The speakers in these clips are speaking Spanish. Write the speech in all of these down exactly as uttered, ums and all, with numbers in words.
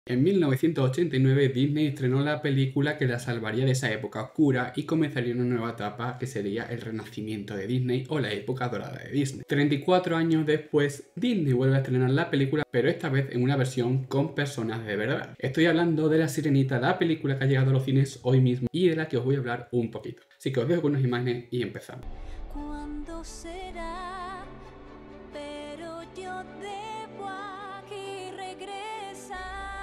En mil novecientos ochenta y nueve Disney estrenó la película que la salvaría de esa época oscura y comenzaría una nueva etapa que sería el renacimiento de Disney o la época dorada de Disney. treinta y cuatro años después, Disney vuelve a estrenar la película, pero esta vez en una versión con personas de verdad. Estoy hablando de La Sirenita, la película que ha llegado a los cines hoy mismo y de la que os voy a hablar un poquito. Así que os dejo con unas imágenes y empezamos. ¿Cuándo será? Pero yo debo aquí regresar.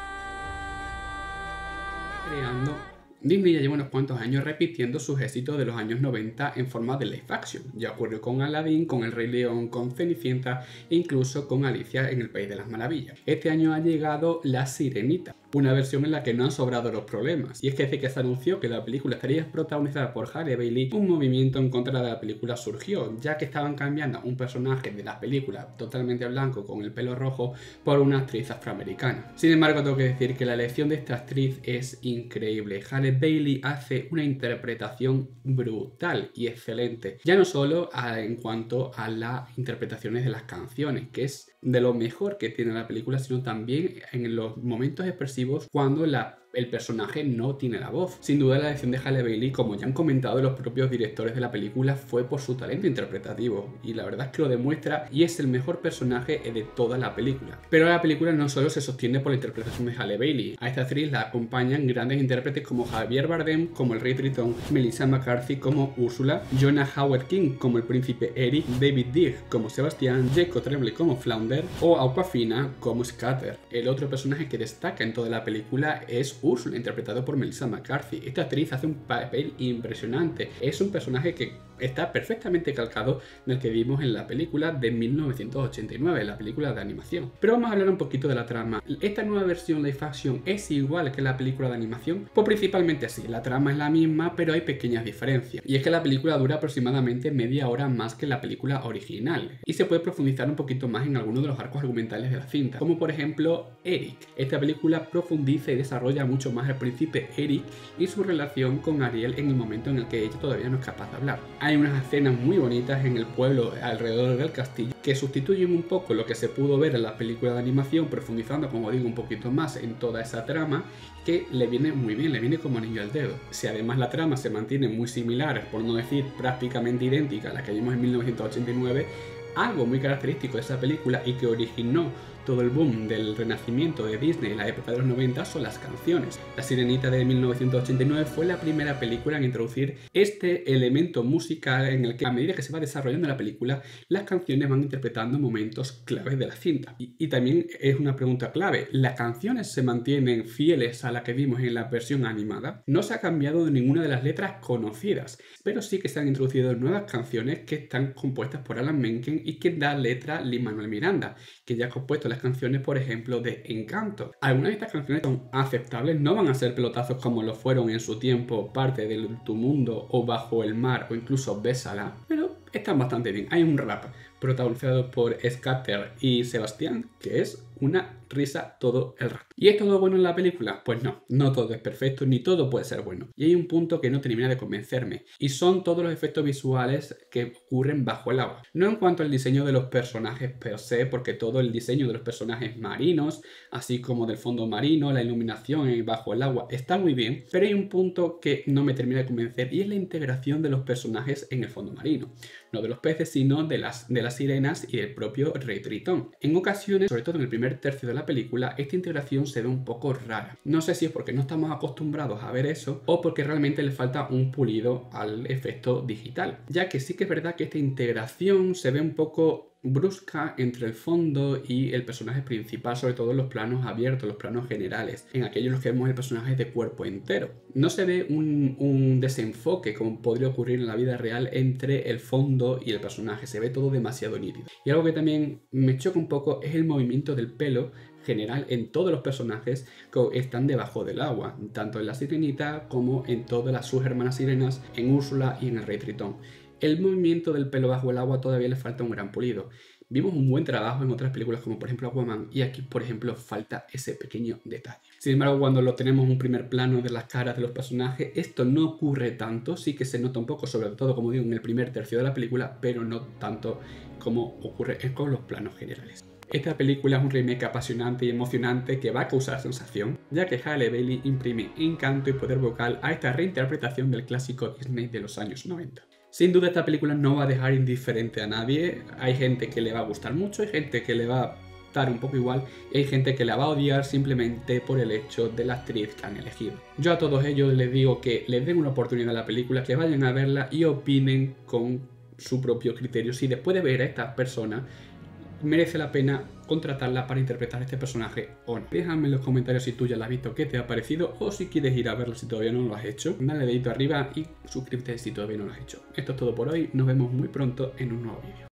Creando. Disney ya lleva unos cuantos años repitiendo sus éxitos de los años noventa en forma de live action. Ya ocurrió con Aladdin, con El Rey León, con Cenicienta e incluso con Alicia en el País de las Maravillas. Este año ha llegado La Sirenita, una versión en la que no han sobrado los problemas. Y es que desde que se anunció que la película estaría protagonizada por Halle Bailey, un movimiento en contra de la película surgió, ya que estaban cambiando un personaje de la película totalmente blanco con el pelo rojo por una actriz afroamericana. Sin embargo, tengo que decir que la elección de esta actriz es increíble. Halle Bailey hace una interpretación brutal y excelente, ya no solo a, en cuanto a las interpretaciones de las canciones, que es de lo mejor que tiene la película, sino también en los momentos expresivos cuando la el personaje no tiene la voz. Sin duda la elección de Halle Bailey, como ya han comentado los propios directores de la película, fue por su talento interpretativo, y la verdad es que lo demuestra y es el mejor personaje de toda la película. Pero la película no solo se sostiene por la interpretación de Halle Bailey. A esta actriz la acompañan grandes intérpretes como Javier Bardem como el Rey Tritón, Melissa McCarthy como Úrsula, Jonah Hauer-King como el Príncipe Eric, David Digg como Sebastián, Jacob Tremblay como Flounder o Awkwafina como Scatter. El otro personaje que destaca en toda la película es Úrsula, interpretado por Melissa McCarthy. Esta actriz hace un papel impresionante. Es un personaje que está perfectamente calcado en el que vimos en la película de mil novecientos ochenta y nueve, la película de animación. Pero vamos a hablar un poquito de la trama. ¿Esta nueva versión live action es igual que la película de animación? Pues principalmente sí, la trama es la misma, pero hay pequeñas diferencias. Y es que la película dura aproximadamente media hora más que la película original, y se puede profundizar un poquito más en algunos de los arcos argumentales de la cinta, como por ejemplo Eric. Esta película profundiza y desarrolla mucho más al príncipe Eric y su relación con Ariel en el momento en el que ella todavía no es capaz de hablar. Hay unas escenas muy bonitas en el pueblo alrededor del castillo que sustituyen un poco lo que se pudo ver en la película de animación, profundizando, como digo, un poquito más en toda esa trama, que le viene muy bien, le viene como anillo al dedo. Si además la trama se mantiene muy similar, por no decir prácticamente idéntica a la que vimos en mil novecientos ochenta y nueve, algo muy característico de esa película y que originó todo el boom del renacimiento de Disney en la época de los noventa son las canciones. La Sirenita de mil novecientos ochenta y nueve fue la primera película en introducir este elemento musical en el que, a medida que se va desarrollando la película, las canciones van interpretando momentos claves de la cinta. Y, y también es una pregunta clave: ¿las canciones se mantienen fieles a la que vimos en la versión animada? No se ha cambiado de ninguna de las letras conocidas, pero sí que se han introducido nuevas canciones que están compuestas por Alan Menken y que da letra Lin-Manuel Miranda, que ya ha compuesto las canciones, por ejemplo, de Encanto. Algunas de estas canciones son aceptables, no van a ser pelotazos como lo fueron en su tiempo Parte de tu mundo o Bajo el mar o incluso Bésala, pero están bastante bien. Hay un rap protagonizado por Scatter y Sebastián que es una risa todo el rato. ¿Y es todo bueno en la película? Pues no, no todo es perfecto ni todo puede ser bueno. Y hay un punto que no termina de convencerme, y son todos los efectos visuales que ocurren bajo el agua. No en cuanto al diseño de los personajes per se, porque todo el diseño de los personajes marinos, así como del fondo marino, la iluminación bajo el agua, está muy bien, pero hay un punto que no me termina de convencer y es la integración de los personajes en el fondo marino. No de los peces, sino de las, de las sirenas y del propio Rey Tritón. En ocasiones, sobre todo en el primer tercio de la película, esta integración se ve un poco rara. No sé si es porque no estamos acostumbrados a ver eso o porque realmente le falta un pulido al efecto digital, ya que sí que es verdad que esta integración se ve un poco brusca entre el fondo y el personaje principal, sobre todo en los planos abiertos, los planos generales, en aquellos en los que vemos el personaje de cuerpo entero. No se ve un, un desenfoque como podría ocurrir en la vida real entre el fondo y el personaje, se ve todo demasiado nítido. Y algo que también me choca un poco es el movimiento del pelo general en todos los personajes que están debajo del agua, tanto en la Sirenita como en todas las sus hermanas sirenas, en Úrsula y en el Rey Tritón. El movimiento del pelo bajo el agua todavía le falta un gran pulido. Vimos un buen trabajo en otras películas como por ejemplo Aquaman, y aquí por ejemplo falta ese pequeño detalle. Sin embargo, cuando lo tenemos un primer plano de las caras de los personajes, esto no ocurre tanto, sí que se nota un poco, sobre todo como digo en el primer tercio de la película, pero no tanto como ocurre con los planos generales. Esta película es un remake apasionante y emocionante que va a causar sensación, ya que Halle Bailey imprime encanto y poder vocal a esta reinterpretación del clásico Disney de los años noventa. Sin duda esta película no va a dejar indiferente a nadie, hay gente que le va a gustar mucho, hay gente que le va a dar un poco igual y hay gente que la va a odiar simplemente por el hecho de la actriz que han elegido. Yo a todos ellos les digo que les den una oportunidad a la película, que vayan a verla y opinen con su propio criterio si después de ver a esta persona merece la pena contratarla para interpretar a este personaje o no. Déjame en los comentarios si tú ya la has visto, qué te ha parecido, o si quieres ir a verlo si todavía no lo has hecho. Dale dedito arriba y suscríbete si todavía no lo has hecho. Esto es todo por hoy, nos vemos muy pronto en un nuevo vídeo.